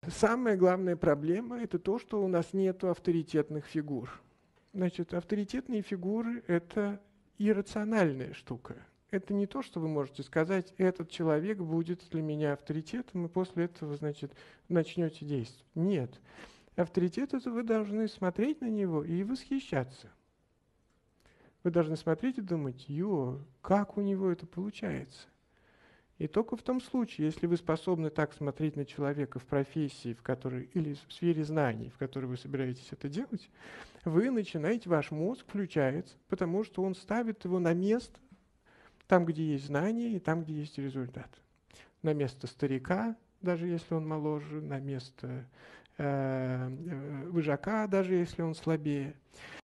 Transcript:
Самая главная проблема – это то, что у нас нет авторитетных фигур. Значит, авторитетные фигуры – это иррациональная штука. Это не то, что вы можете сказать, этот человек будет для меня авторитетом, и после этого, значит, начнете действовать. Нет. Авторитет – это вы должны смотреть на него и восхищаться. Вы должны смотреть и думать, как у него это получается. И только в том случае, если вы способны так смотреть на человека в профессии, в которой, или в сфере знаний, в которой вы собираетесь это делать, вы начинаете, ваш мозг включается, потому что он ставит его на место, там, где есть знания, и там, где есть результат. На место старика, даже если он моложе, на место вожака, даже если он слабее.